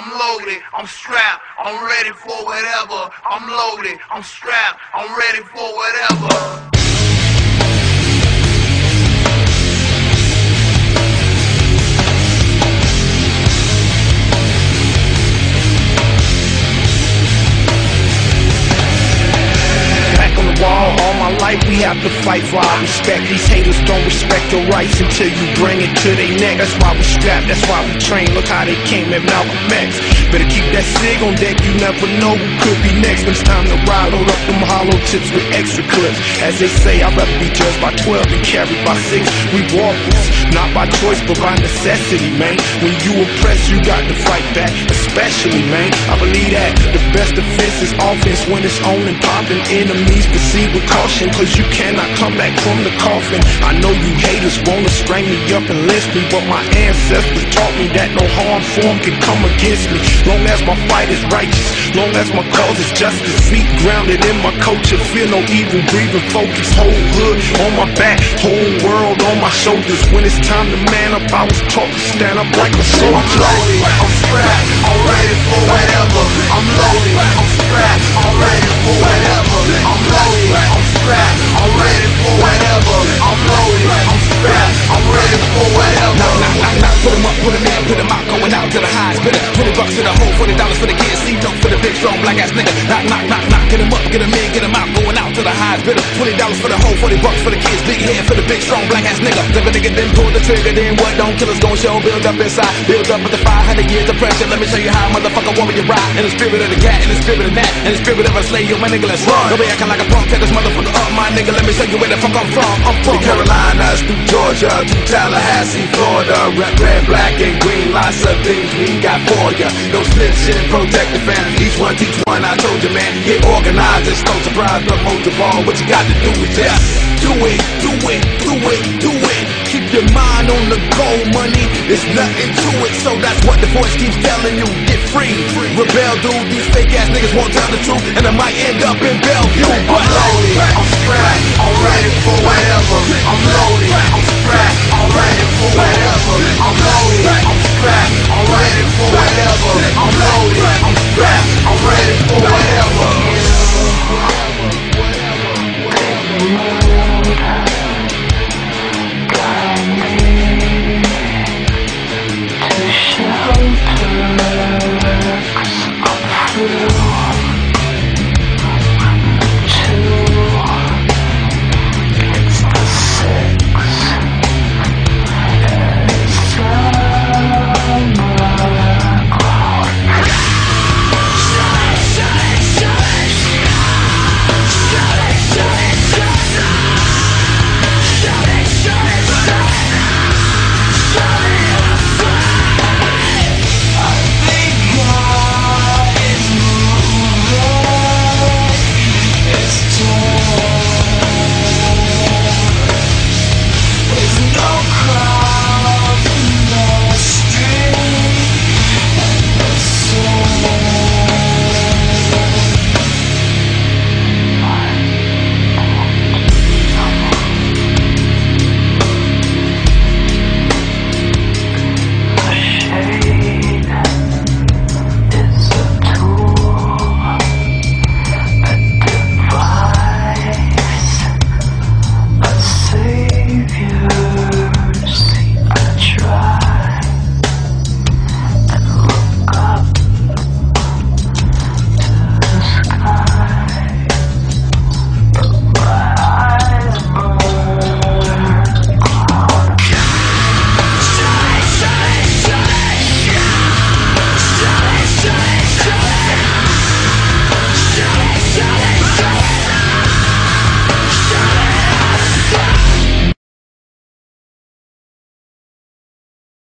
I'm loaded, I'm strapped, I'm ready for whatever. I'm loaded, I'm strapped, I'm ready for whatever. All my life we have to fight for our respect. These haters don't respect your rights until you bring it to their neck. That's why we strapped, that's why we train. Look how they came at Malcolm X. Better keep that SIG on deck, you never know who could be next. When it's time to ride, load up them hollow tips with extra clips. As they say, I'd rather be judged by 12 than carried by 6. We walkers, not by choice but by necessity, man. When you oppress, you got to fight back, especially, man. I believe that the best defense is offense when it's on and popping. Enemies proceed with caution, cause you cannot come back from the coffin. I know you haters wanna string me up and lynch me, but my ancestors taught me that no harm form can come against me. Long as my fight is righteous, long as my cause is justice, feet grounded in my culture, fear no evil, breathing focus. Whole hood on my back, whole world on my shoulders. When it's time to man up, I was taught to stand up like a soldier. I'm loaded, I'm strapped, I'm ready for whatever. I'm loaded, I'm strapped, I'm ready for whatever. I'm loaded, I'm strapped, I'm ready for whatever. I'm loaded, I'm strapped, I'm ready for whatever. Knock, put 'em up, put 'em in, put 'em out, going out to the highest bidder. $20 to the hole, $40 for the kids, see dope for the big strong black ass nigga. Knock, get 'em up, get 'em in, get 'em out, going out to the highest bidder. $20 for the hole, $40 for the kids, big head for the big strong black ass nigga. If a nigga didn't pull the trigger, then what? Don't kill us, gon' show, build up inside, build up with the 500 years of pressure. Let me show you how a motherfucker warrior ride. In the spirit of the cat, in the spirit of that, in the spirit of a slave, yo, my nigga, let's run. Don't be acting like a punk, tell this motherfucker up, my nigga. Let me show you where the fuck I'm from. I'm from the Carolinas through Georgia to Tallahassee, Florida. Red, black, and green, lots of things we got for ya. No snitching, protect the fam. Each one teach one. I told you, man, get organized. It's no surprise, but most of all, what you got to do is just do it, do it, do it, do it. Keep your mind on the goal, money. There's nothing to it, so that's what the voice keeps telling you. Get free, rebel, dude. These fake ass niggas won't tell the truth, and I might end up in Bellevue. I'm loaded, I'm strapped, I'm ready for whatever. I'm loaded.